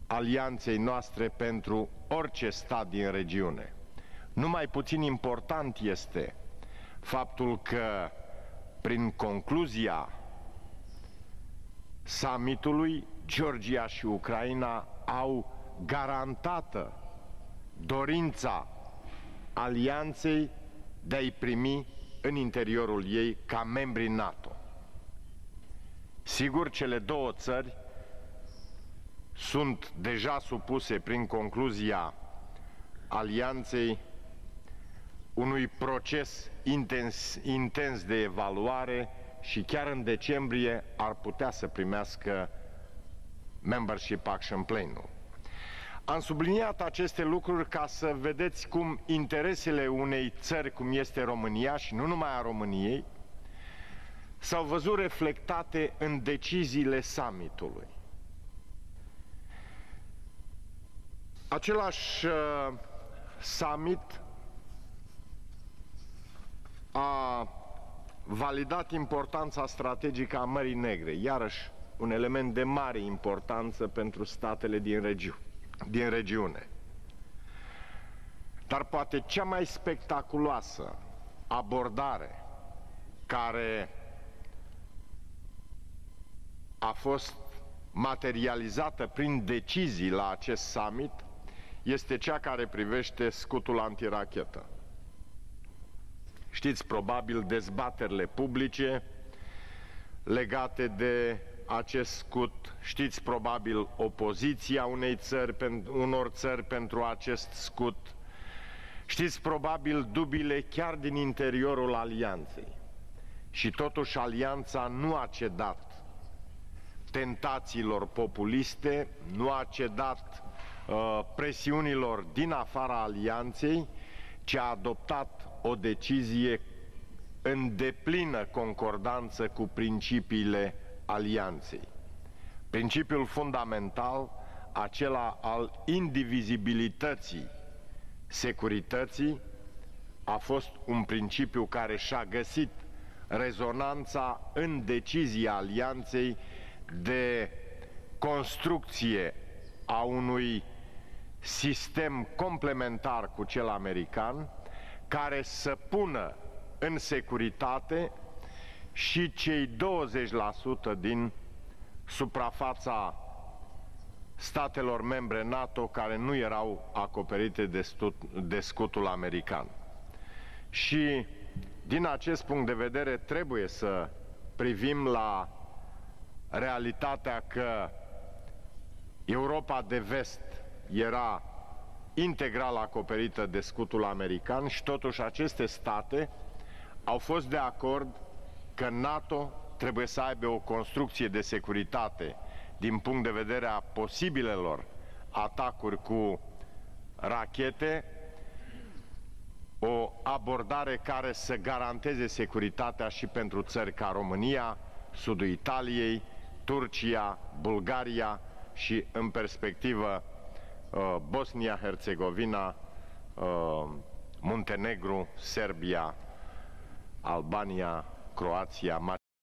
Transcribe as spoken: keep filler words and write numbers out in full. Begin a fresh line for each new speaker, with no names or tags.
alianței noastre pentru orice stat din regiune. Nu mai puțin important este faptul că prin concluzia summitului, Georgia și Ucraina au garantată dorința alianței de a-i primi în interiorul ei ca membri NATO. Sigur, cele două țări sunt deja supuse prin concluzia alianței unui proces intens, intens de evaluare și chiar în decembrie ar putea să primească Membership Action Plan-ul. Am subliniat aceste lucruri ca să vedeți cum interesele unei țări cum este România și nu numai a României s-au văzut reflectate în deciziile summitului. Același uh, summit a validat importanța strategică a Mării Negre, iarăși un element de mare importanță pentru statele din, regiu din regiune. Dar poate cea mai spectaculoasă abordare care a fost materializată prin decizii la acest summit este cea care privește scutul antirachetă. Știți probabil dezbaterile publice legate de acest scut, știți probabil opoziția unei țări, unor țări pentru acest scut, știți probabil dubiile chiar din interiorul alianței. Și totuși alianța nu a cedat tentațiilor populiste, nu a cedat uh, presiunilor din afara alianței, ci a adoptat o decizie în deplină concordanță cu principiile alianței. Principiul fundamental, acela al indivizibilității securității, a fost un principiu care și-a găsit rezonanța în decizia alianței de construcție a unui sistem complementar cu cel american, care să pună în securitate și cei douăzeci la sută din suprafața statelor membre NATO care nu erau acoperite de, de scutul american. Și din acest punct de vedere trebuie să privim la realitatea că Europa de Vest era integral acoperită de scutul american și totuși aceste state au fost de acord că NATO trebuie să aibă o construcție de securitate din punct de vedere a posibilelor atacuri cu rachete, o abordare care să garanteze securitatea și pentru țări ca România, sudul Italiei, Turcia, Bulgaria și în perspectivă Bosnia-Herzegovina, Muntenegru, Serbia, Albania, Croația, Macedonia.